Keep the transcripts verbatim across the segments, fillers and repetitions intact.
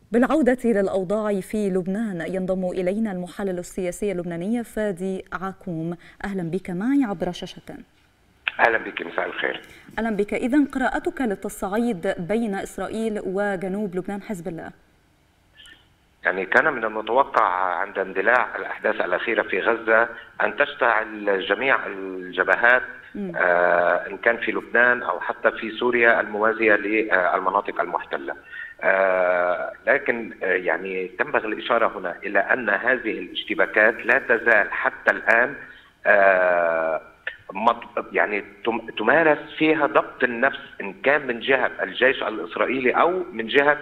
بالعودة للأوضاع في لبنان ينضم إلينا المحلل السياسي اللبناني فادي عاكوم. أهلا بك معي عبر شاشة. أهلا بك، مساء الخير. أهلا بك. إذن قراءتك للتصعيد بين إسرائيل وجنوب لبنان حزب الله؟ يعني كان من المتوقع عند اندلاع الأحداث الأخيرة في غزة أن تشتعل جميع الجبهات آه إن كان في لبنان أو حتى في سوريا الموازية للمناطق المحتلة. آه لكن آه يعني تنبغي الإشارة هنا إلى أن هذه الاشتباكات لا تزال حتى الآن آه يعني تمارس فيها ضبط النفس إن كان من جهة الجيش الإسرائيلي أو من جهة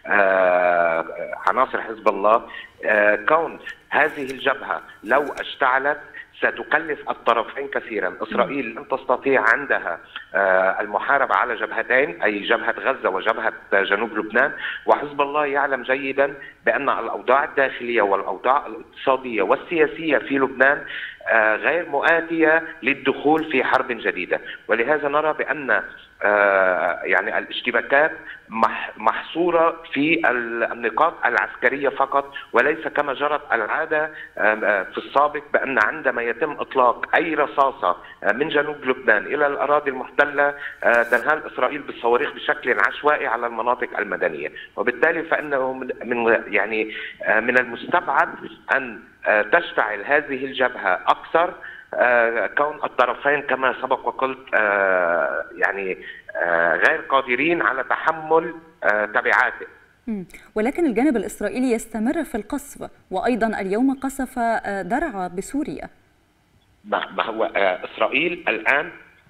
آه عناصر حزب الله. آه كون هذه الجبهة لو اشتعلت ستكلف الطرفين كثيرا. إسرائيل لن تستطيع عندها آه المحاربة على جبهتين، أي جبهة غزة وجبهة جنوب لبنان، وحزب الله يعلم جيدا بأن الأوضاع الداخلية والأوضاع الاقتصادية والسياسية في لبنان آه غير مؤاتية للدخول في حرب جديدة، ولهذا نرى بأن آه يعني الاشتباكات محصورة في النقاط العسكرية فقط، وليس كما جرت العادة في السابق بأن عندما يتم إطلاق أي رصاصة من جنوب لبنان إلى الأراضي المحتلة تنهال إسرائيل بالصواريخ بشكل عشوائي على المناطق المدنية، وبالتالي فإنه من يعني من المستبعد أن تشتعل هذه الجبهة أكثر آه كون الطرفين كما سبق وقلت آه يعني آه غير قادرين على تحمل آه تبعاته. ولكن الجانب الإسرائيلي يستمر في القصف، وأيضا اليوم قصف درعا بسوريا. ما هو آه إسرائيل الآن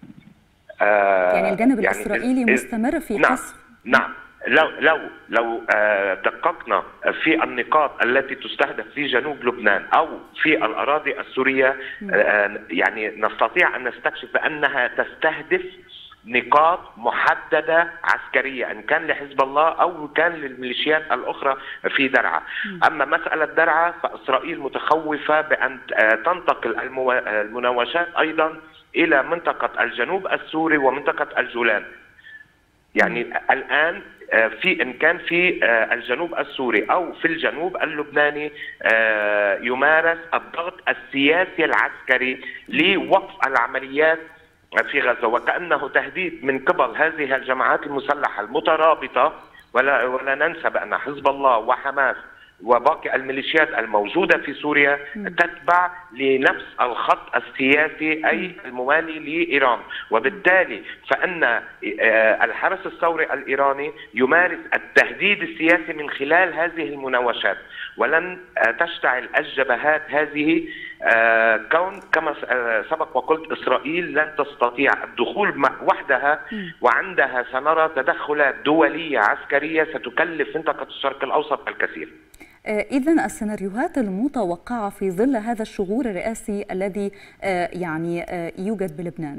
آه يعني الجانب يعني الإسرائيلي مستمر في نعم قصف. نعم لو لو لو دققنا في النقاط التي تستهدف في جنوب لبنان او في الاراضي السوريه يعني نستطيع ان نستكشف بانها تستهدف نقاط محدده عسكريه ان كان لحزب الله او كان للميليشيات الاخرى في درعا. اما مساله درعا فاسرائيل متخوفه بان تنتقل المناوشات ايضا الى منطقه الجنوب السوري ومنطقه الجولان. يعني الآن في إن كان في الجنوب السوري أو في الجنوب اللبناني يمارس الضغط السياسي العسكري لوقف العمليات في غزة، وكأنه تهديد من قبل هذه الجماعات المسلحة المترابطة. ولا ولا ننسى بأن حزب الله وحماس وباقي الميليشيات الموجودة في سوريا تتبع لنفس الخط السياسي أي الموالي لإيران، وبالتالي فإن الحرس الثوري الإيراني يمارس التهديد السياسي من خلال هذه المناوشات، ولن تشتعل الجبهات هذه كون كما سبق وقلت إسرائيل لن تستطيع الدخول وحدها، وعندها سنرى تدخلات دولية عسكرية ستكلف منطقة الشرق الأوسط الكثير. إذن السيناريوهات المتوقعة في ظل هذا الشغور الرئاسي الذي يعني يوجد بلبنان؟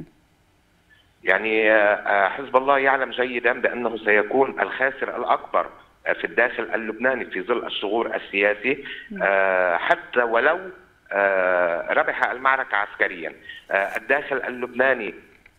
يعني حزب الله يعلم جيدا بأنه سيكون الخاسر الأكبر في الداخل اللبناني في ظل الشغور السياسي، حتى ولو ربح المعركة عسكريا. الداخل اللبناني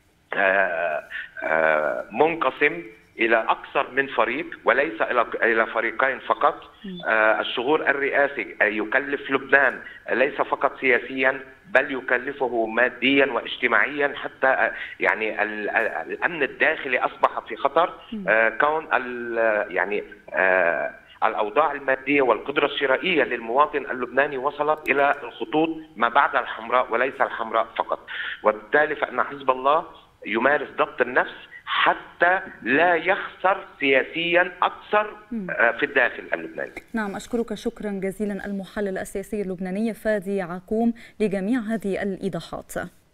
منقسم إلى أكثر من فريق وليس إلى فريقين فقط. الشغور الرئاسي يكلف لبنان ليس فقط سياسيا بل يكلفه ماديا واجتماعيا، حتى يعني الأمن الداخلي أصبح في خطر كون يعني الأوضاع المادية والقدرة الشرائية للمواطن اللبناني وصلت إلى الخطوط ما بعد الحمراء وليس الحمراء فقط، وبالتالي فإن حزب الله يمارس ضبط النفس حتى لا يخسر سياسيا أكثر في الداخل اللبناني. نعم، أشكرك شكرا جزيلا المحلل السياسي اللبناني فادي عاكوم لجميع هذه الإيضاحات.